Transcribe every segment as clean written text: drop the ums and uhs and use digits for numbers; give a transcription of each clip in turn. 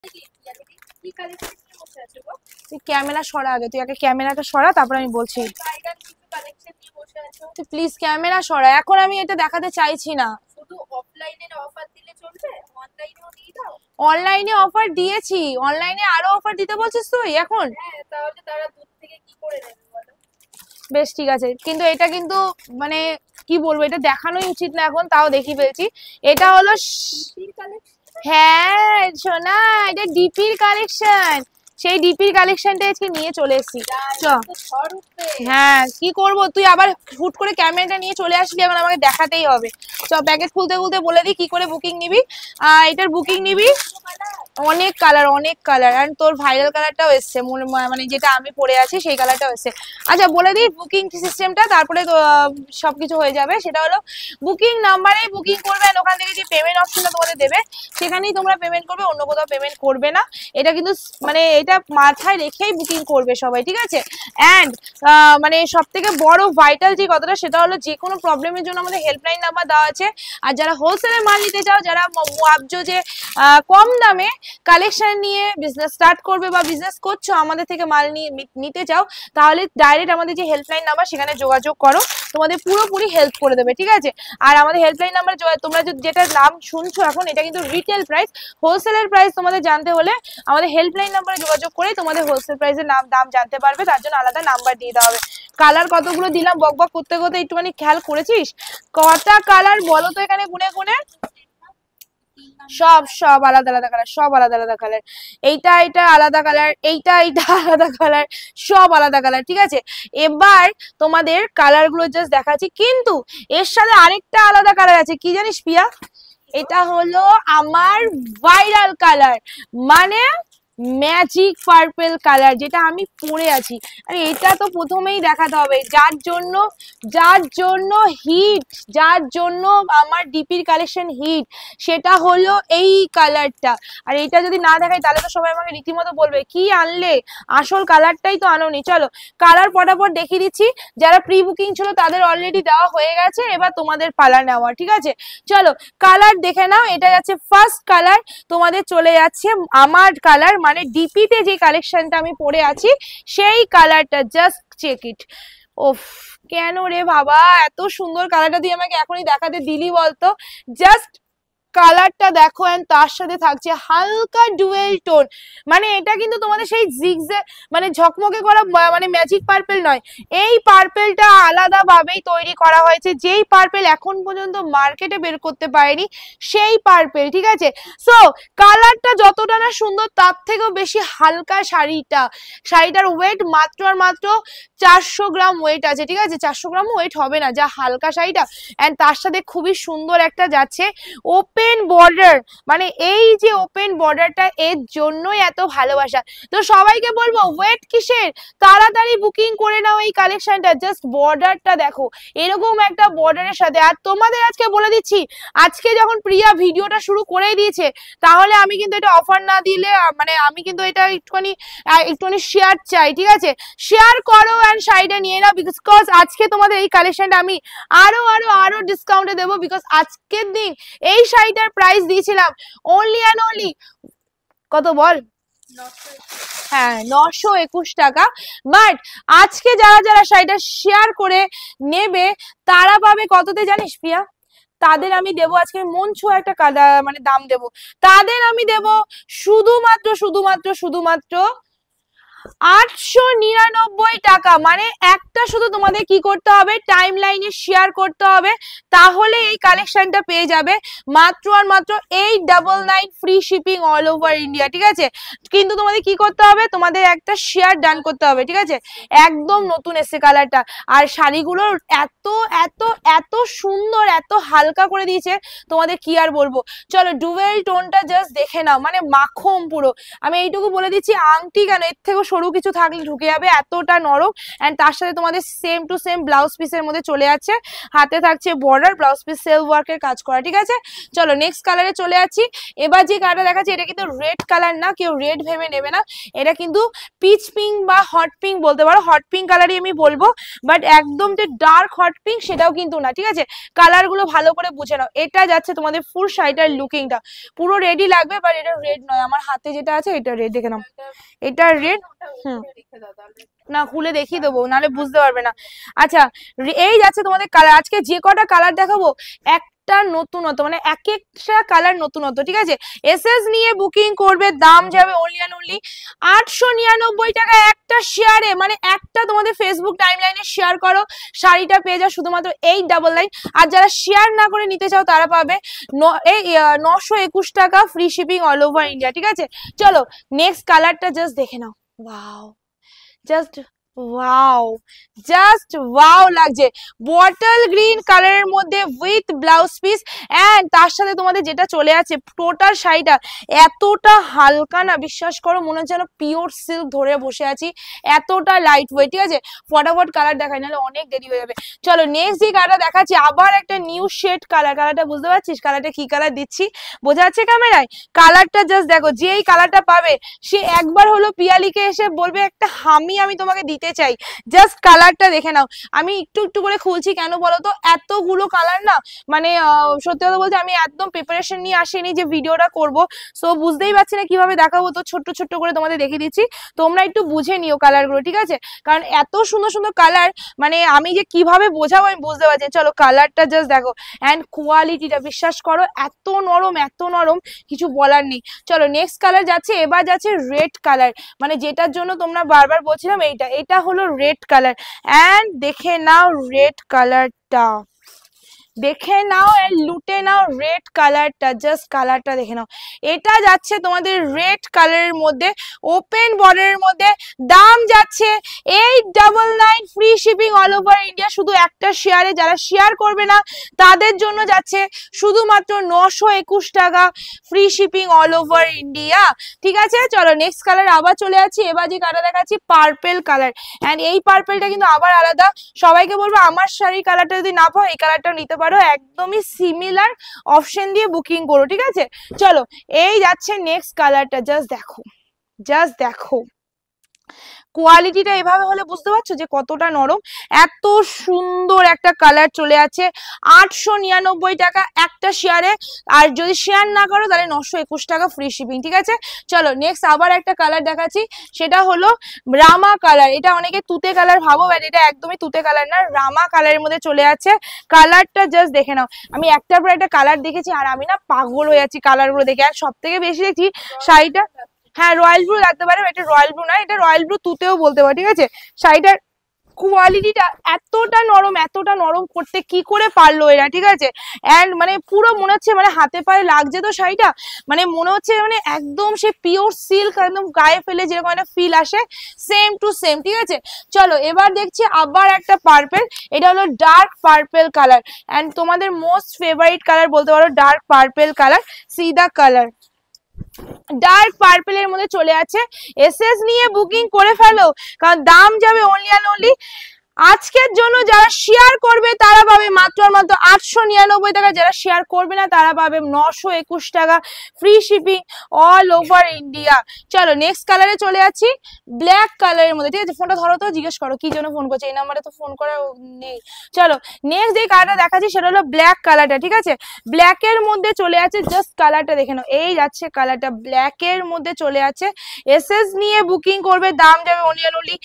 তুই ক্যামেরা সরা আগে, তুই আগে ক্যামেরাটা সরা, তারপর আমি বলছি। তুই প্লিজ ক্যামেরা সরা, এখন আমি এটা দেখাতে চাইছি না। অনলাইনে অফার দিয়েছি, অনলাইনে আরো অফার দিতে বলছিস তুই এখন? বেশ ঠিক আছে, কিন্তু এটা কিন্তু মানে কি বলবো, এটা দেখানোই উচিত না এখন, তাও দেখিয়ে ফেলছি। এটা হলো হ্যাঁ সোনা, এটা ডিপির কালেকশন, সেই ডিপির কালেকশনটা আজকে নিয়ে চলে এসেছি। চ হ্যাঁ কি করব, তুই আবার হুট করে ক্যামেরাটা নিয়ে চলে আসলি, এখন আমাকে দেখাতেই হবে। চ প্যাকেট খুলতে খুলতে বলে দিই কি করে বুকিং নিবি। এটার বুকিং নিবি অনেক কালার, অনেক কালার, আর তোর ভাইরাল কালারটাও এসছে, মানে যেটা আমি পরে আছি সেই কালারটাও এসছে। আচ্ছা বলে দিই বুকিং সিস্টেমটা, তারপরে তো সবকিছু হয়ে যাবে। সেটা হলো বুকিং নাম্বারেই বুকিং করবেন, ওখান থেকে যে পেমেন্ট অপশনটা তোমাদের দেবে সেখানেই তোমরা পেমেন্ট করবে, অন্য কোথাও পেমেন্ট করবে না। এটা কিন্তু মানে এটা মাথায় রেখেই বুকিং করবে সবাই, ঠিক আছে? অ্যান্ড মানে সব থেকে বড় ভাইটাল যে কথাটা, সেটা হলো যে কোনো প্রবলেমের জন্য আমাদের হেল্পলাইন নাম্বার দেওয়া আছে। আর যারা হোলসেলে মাল নিতে চাও, যারা ভাবছো যে কম দামে কালেকশন নিয়ে বিজনেস স্টার্ট করবে বা বিজনেস করছো, আমাদের থেকে মাল নিতে চাও, তাহলে ডাইরেক্ট আমাদের যে হেল্পলাইন নাম্বার সেখানে যোগাযোগ করো, তোমাদের পুরোপুরি হেল্প করে দেবে, ঠিক আছে? আর আমাদের হেল্পলাইন নাম্বার তোমরা যেটা নাম শুনছো এখন, এটা কিন্তু রিটেল প্রাইস। হোলসেলের প্রাইস তোমাদের জানতে হলে আমাদের হেল্পলাইন নাম্বারে যোগাযোগ করে তোমাদের হোলসেল প্রাইসের দাম জানতে পারবে, তার জন্য আলাদা নাম্বার দিয়ে দেওয়া হবে। কালার কতগুলো দিলাম বক বক করতে করতে, একটুখানি খেয়াল করেছিস কটা কালার বলো তো এখানে গুনে গুনে? সব আলাদা আলাদা কালার, সব আলাদা আলাদা কালার, এইটা আলাদা কালার, এইটা আলাদা কালার, সব আলাদা কালার, ঠিক আছে? এবার তোমাদের কালার গুলো জাস্ট দেখাচ্ছি, কিন্তু এর সাথে আরেকটা আলাদা কালার আছে, কি জানিস পিয়া? এটা হলো আমার ভাইরাল কালার, মানে ম্যাজিক পার্পল কালার, যেটা আমি পরে আছি। আরে এটা তো প্রথমেই দেখাতে হবে, যার জন্য হিট, যার জন্য আমার ডিপির কালেকশন হিট, সেটা হলো এই কালারটা। আর এটা যদি না দেখাই তাহলে তো সবাই আমাকে রীতিমতো বলবে কি আনলে, আসল কালারটাই তো আনোনি। চলো কালার পটাপট দেখিয়ে দিচ্ছি, যারা প্রি বুকিং ছিল তাদের অলরেডি দেওয়া হয়ে গেছে, এবার তোমাদের পালা নেওয়া, ঠিক আছে? চলো কালার দেখে নাও। এটা যাচ্ছে ফার্স্ট কালার, তোমাদের চলে যাচ্ছে আমার কালার, মানে ডিপিতে যে কালেকশনটা আমি পরে আছি সেই কালারটা, জাস্ট চেক ইট। ওফ কেন রে বাবা, এত সুন্দর কালারটা তুই আমাকে এখনই দেখাতে দিলি বলতো? জাস্ট কালারটা দেখো, এন্ড তার সাথে থাকছে হালকা ডুয়েল টোন, মানে এটা কিন্তু তোমাদের সেই জিগজ্যাগ মানে ঝকমকে করা মানে ম্যাজিক পার্পল নয়, এই পার্পলটা আলাদা ভাবেই তৈরি করা হয়েছে, যেই পার্পল এখন পর্যন্ত মার্কেটে বের করতে পারেনি সেই পার্পল, ঠিক আছে? সো কালারটা যতটা না সুন্দর, তার থেকেও বেশি হালকা শাড়িটার ওয়েট মাত্র আর মাত্র 400 গ্রাম ওয়েট আছে, ঠিক আছে? 400 গ্রাম ওয়েট হবে না, যা হালকা শাড়িটা। এন্ড তার সাথে খুবই সুন্দর একটা যাচ্ছে ওপেন বর্ডার, মানে এই যে ওপেন বর্ডারটা, এর জন্যই এত ভালোবাসা। তো সবাইকে বলবো ওয়েট কিসের, তাড়াতাড়ি বুকিং করে নাও এই কালেকশনটা। জাস্ট বর্ডারটা দেখো, এরকম একটা বর্ডারের সাথে। আর তোমাদের আজকে বলে দিচ্ছি, আজকে যখন প্রিয়া ভিডিওটা শুরু করে দিয়েছে, তাহলে আমি কিন্তু এটা অফার না দিলে, মানে আমি কিন্তু এটা একটুখানি শেয়ার চাই, ঠিক আছে? শেয়ার করো এন্ড শাড়িটা নিয়ে নাও, বিকজ আজকে তোমাদের এই কালেকশনটা আমি আরো ডিসকাউন্টে দেবো, বিকজ আজকের দিন এই শাড়িটার প্রাইস দিয়েছিলাম অনলি অ্যান্ড অনলি কত বল? হ্যাঁ 921 টাকা। বাট আজকে যারা শাড়িটা শেয়ার করে নেবে তারা পাবে কততে জানিস প্রিয়া? তাদের আমি দেবো আজকে মন ছোঁয়া একটা মানে দাম দেবো, তাদের আমি দেবো শুধুমাত্র 899 টাকা। মানে একটা শুধু তোমাদের কি করতে হবে, টাইম লাইনে শেয়ার করতে হবে, তাহলে এই কালেকশনটা পেয়ে যাবে মাত্র আর মাত্র 899 free shipping all over India, ঠিক আছে? কিন্তু তোমাদের কি করতে হবে, তোমাদের একটা শেয়ার ডান করতে হবে, ঠিক আছে? একদম নতুন এসে কালারটা, আর শাড়িগুলো এত এত এত সুন্দর, এত হালকা করে দিয়েছে, তোমাদের কি আর বলবো। চলো ডুয়েল টোনটা জাস্ট দেখে নাও, মানে মাখন পুরো। আমি এইটুকু বলে দিচ্ছি, আংটি কেন এর থেকেও সরু কিছু থাকলে ঢুকে যাবে, এতটা নরম। এন্ড তার সাথে তোমাদের সেম টু সেম ব্লাউজ পিসের মধ্যে চলে যাচ্ছে, হাতে থাকছে বর্ডার, ব্লাউজ পিস সেলফ ওয়ার্কের কাজ করা, ঠিক আছে। চলো নেক্সট কালারে চলে যাচ্ছি। এবার যে কালারটা দেখাচ্ছি এটা কিন্তু রেড কালার না, কেউ রেড ভেবে নেবে না, এটা কিন্তু পিচ পিঙ্ক বা হট পিঙ্ক বলতে পারো, হট পিঙ্ক কালারই আমি বলবো, বাট একদম যে ডার্ক হট পিঙ্ক সেটাও কিন্তু না, ঠিক আছে। কালার গুলো ভালো করে বুঝে নাও। এটা যাচ্ছে তোমাদের ফুল শাড়িটার লুকিংটা, পুরো রেডি লাগবে, বাট এটা রেড নয়, আমার হাতে যেটা আছে এটা রেড, দেখে নাও এটা রেড। না খুলে দেখিয়ে দেবো, নাহলে বুঝতে পারবে না। আচ্ছা এই যাচ্ছে তোমাদের কালার, আজকে যে কটা কালার দেখাবো একটা নতুনত্ব, মানে এক একটা কালার নতুনত্ব, ঠিক আছে। এসএস নিয়ে বুকিং করবে, দাম যাবে অনলি অ্যান্ড অনলি 899 টাকা একটা শেয়ারে, মানে একটা তোমাদের ফেসবুক টাইমলাইনে শেয়ার করো, শাড়িটা পেয়ে যাও শুধুমাত্র 899। আর যারা শেয়ার না করে নিতে চাও তারা পাবে 921 টাকা free shipping all over India, ঠিক আছে। চলো নেক্সট কালারটা জাস্ট দেখে নাও, wow, just wow, just wow লাগছে, বটল গ্রিন কালারের মধ্যে উইথ ব্লাউজ পিস। এন্ড তার সাথে তোমাদের যেটা চলে আছে টোটাল শাড়িটা এতটা হালকা না, বিশ্বাস করো মনে হচ্ছে যেন পিওর সিল্ক ধরে বসে আছি, এতটা লাইট ওয়েট, ঠিক আছে। ফটাফট কালার দেখাই, নাহলে অনেক দেরি হয়ে যাবে। চলো নেক্সট যে কালারটা দেখাচ্ছি আবার একটা নিউ শেড কালার, কালারটা বুঝতে পারছিস কালারটা কি কালার দিচ্ছি, বোঝা যাচ্ছে ক্যামেরায়? কালারটা জাস্ট দেখো, যে এই কালারটা পাবে সে একবার হলো পিয়ালিকে এসে বলবে একটা হামি আমি তোমাকে দিতে চাই। জাস্ট কালারটা দেখে নাও, আমি একটু একটু করে খুলছি, কেন বলো তো এতগুলো কালার না, মানে সত্যি কথা বলতে আমি একদম প্রিপারেশন নিয়ে আসিনি যে ভিডিওটা করব, সো বুঝতেই পারছি না কিভাবে দেখাবো, তো ছোট্ট ছোট্ট করে তোমাদের দেখিয়ে দিচ্ছি, তোমরা একটু বুঝে নিও কালারগুলো, ঠিক আছে। কারণ এত সুন্দর সুন্দর কালার, মানে আমি যে কিভাবে বোঝাবো আমি বুঝতে পারছি। চলো কালারটা জাস্ট দেখো, অ্যান্ড কোয়ালিটিটা বিশ্বাস করো এত নরম কিছু বলার নেই। চলো নেক্সট কালার যাচ্ছে, এবার যাচ্ছে রেড কালার, মানে যেটার জন্য তোমরা বারবার বলছিলাম, এটা হলো রেড কালার। এন্ড দেখে নাও রেড কালারটা, দেখে নাও এন্ড লুটে নাও রেড কালারটা, জাস্ট কালারটা দেখে নাও। এটা যাচ্ছে তোমাদের রেড কালারের মধ্যে, ওপেন বর্ডারের মধ্যে, দাম যাচ্ছে 899 free shipping all over India. শুধু একটা শেয়ারে, যারা শেয়ার করবে না তাদের জন্য যাচ্ছে শুধুমাত্র 921 টাকা free shipping all over India, ঠিক আছে। চলো নেক্সট কালার আবার চলে যাচ্ছি, এবার যে কালার দেখাচ্ছি পার্পেল কালার। এন্ড এই পার্পেলটা কিন্তু আবার আলাদা, সবাইকে বলবো আমার শাড়ির কালারটা যদি না পাও এই কালারটা নিতে পারো, একদমই সিমিলার অপশন দিয়ে বুকিং করো, ঠিক আছে। চলো এই যাচ্ছে নেক্সট কালারটা, জাস্ট দেখো, জাস্ট দেখো কোয়ালিটিটা এভাবে হলে বুঝতে পারছো যে কতটা নরম, এত সুন্দর একটা কালার চলে আছে 899 টাকা একটা শেয়ারে, আর যদি শেয়ার না করো তাহলে 921 টাকা ফ্রি শিপিং, ঠিক আছে। চলো নেক্সট আবার একটা কালার দেখাচ্ছি, সেটা হলো রামা কালার। এটা অনেকে তুতে কালার ভাবো, বাট এটা একদমই তুতে কালার না, রামা কালারের মধ্যে চলে আছে। কালারটা জাস্ট দেখে নাও, আমি একটার পর একটা কালার দেখেছি আর আমি না পাগল হয়ে যাচ্ছি কালারগুলো দেখে। আর সব থেকে বেশি দেখছি শাড়িটা, হ্যাঁ রয়্যাল ব্লু লাগতে পারে, এটা রয়্যাল ব্লু না, এটা রয়্যাল ব্লু তুতেও বলতে পারো, ঠিক আছে। শাড়িটার কোয়ালিটিটা এতটা নরম করতে কি করে পারলো এরা, ঠিক আছে। এন্ড মানে পুরো মনে হচ্ছে মানে হাতে পায়ে লাগছে তো শাড়িটা, মানে মনে হচ্ছে মানে একদম সে পিওর সিল্ক, একদম গায়ে ফেলে যেরকম একটা ফিল আসে সেম টু সেম, ঠিক আছে। চলো এবার দেখছি আবার একটা পার্পেল, এটা হলো ডার্ক পার্পেল কালার, এন্ড তোমাদের মোস্ট ফেভারিট কালার বলতে পারো dark purple colour, see the colour, dark পার্পেলের মধ্যে চলে আছে। এসএস নিয়ে বুকিং করে ফেলো, কারণ দাম যাবে অনলি অ্যান্ড অনলি আজকের জন্য, যারা শেয়ার করবে তারা পাবে মাত্র আর মাত্র 899 টাকা, যারা শেয়ার করবে না তারা পাবে 921 টাকা free shipping all over India. চলো নেক্সট কালারে চলে যাচ্ছি, ব্ল্যাক কালারের মধ্যে, ঠিক আছে। ফোনটা ধরো তো, জিজ্ঞেস করো কি জন্য ফোন করছে, এই নাম্বারে তো ফোন করা নেই। চলো নেক্সট যে কালারটা দেখাচ্ছি সেটা হলো ব্ল্যাক কালারটা, ঠিক আছে। ব্ল্যাকের মধ্যে চলে আছে, জাস্ট কালারটা দেখে নাও, এই যাচ্ছে কালারটা ব্ল্যাকের মধ্যে চলে আছে। এসএস নিয়ে বুকিং করবে, দাম যাবে only and only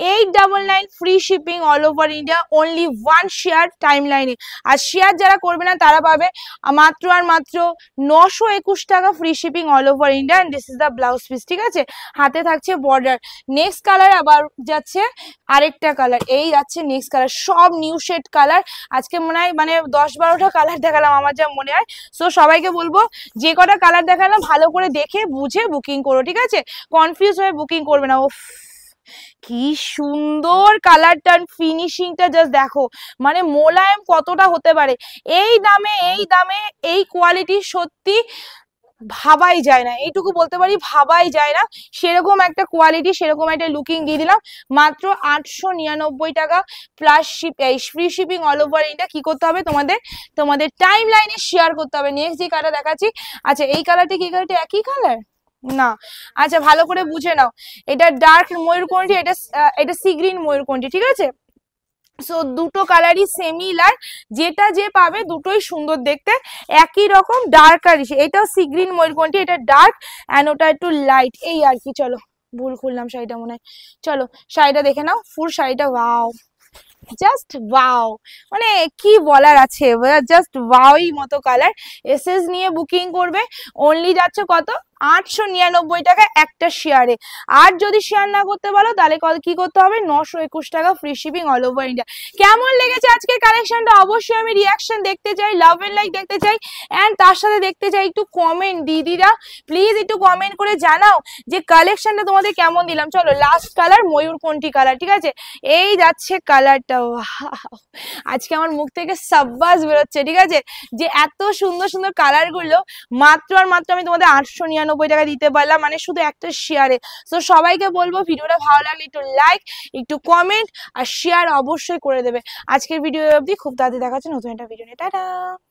899 free shipping all over India, only one share time লাইনে। আর শেয়ার যারা করবে না তারা পাবে মাত্র আর মাত্র 921 টাকা free shipping all over India. And this is the blouse piece, ঠিক আছে, হাতে থাকছে বর্ডার। নেক্সট কালার আবার যাচ্ছে আরেকটা কালার, এই যাচ্ছে নেক্সট কালার, সব নিউ শেড কালার। আজকে মনে হয় মানে 10-12টা কালার দেখালাম আমার যা মনে হয়। সো সবাইকে বলবো যে কটা কালার দেখালাম ভালো করে দেখে বুঝে বুকিং করো, ঠিক আছে, কনফিউজ হয়ে বুকিং করবে না। ওফ কি সুন্দর কালারটা, ফিনিশিংটা জাস্ট দেখো, মানে মোলায়েম কতটা হতে পারে এই দামে এই কোয়ালিটি, সত্যি ভাবাই যায় না, এইটুকু বলতে পারি, ভাবাই যায় না। সেরকম একটা কোয়ালিটি, সেরকম একটা লুকিং দিয়ে দিলাম মাত্র 899 টাকা plus free shipping all over India. কি করতে হবে তোমাদের, তোমাদের টাইম লাইনে শেয়ার করতে হবে। নেক্সট যে কালার দেখাচ্ছি, আচ্ছা এই কালারটা কি, কালারটা একই কালার না, আচ্ছা ভালো করে বুঝে নাও, এটা ডার্ক ময়ূরকণ্ঠী, এটা এটা সি গ্রিন ময়ূরকণ্ঠী, ঠিক আছে। সো দুটো কালারই সিমিলার, যেটা যে পাবে দুটোই সুন্দর দেখতে, একই রকম ডার্ক আর এটাও সি গ্রিন ময়ূরকণ্ঠী, এটা ডার্ক অ্যান্ড ওটা একটু লাইট, এই আর কি। চলো ভুল খুললাম শাড়িটা মনে হয়, চলো শাড়িটা দেখে নাও, ফুল শাড়িটা ওয়াও, জাস্ট ওয়াও, মানে কি বলার আছে, জাস্ট ওয়াওই মতো কালার। এসএস নিয়ে বুকিং করবে, অনলি যাচ্ছে কত, 899 টাকা একটা শেয়ারে। আর যদি শেয়ার না করতে পারো তাহলে কি করতে হবে, 921 টাকা free shipping all over India. কেমন লেগেছে আজকের কালেকশনটা, অবশ্যই আমি রিয়াকশন দেখতে চাই, লাভ এন্ড লাইক দেখতে চাই, এন্ড তার সাথে দেখতে চাই একটু কমেন্ট। দিদিরা প্লিজ একটু কমেন্ট করে জানাও যে কালেকশনটা তোমাদের কেমন দিলাম। চলো লাস্ট কালার ময়ূরকণ্ঠী কালার, ঠিক আছে, এই যাচ্ছে কালারটা। আজকে আমার মুখ থেকে সাব্বাস বেরোচ্ছে, ঠিক আছে, যে এত সুন্দর সুন্দর কালার গুলো মাত্র আর মাত্র আমি তোমাদের 899 টাকা দিতে পারলাম, মানে শুধু একটা শেয়ারে। তো সবাইকে বলবো ভিডিওটা ভালো লাগলে একটু লাইক, একটু কমেন্ট আর শেয়ার অবশ্যই করে দেবে। আজকের ভিডিও অবধি, খুব তাড়াতাড়ি দেখাচ্ছে নতুন একটা ভিডিও নিয়ে, টাটা।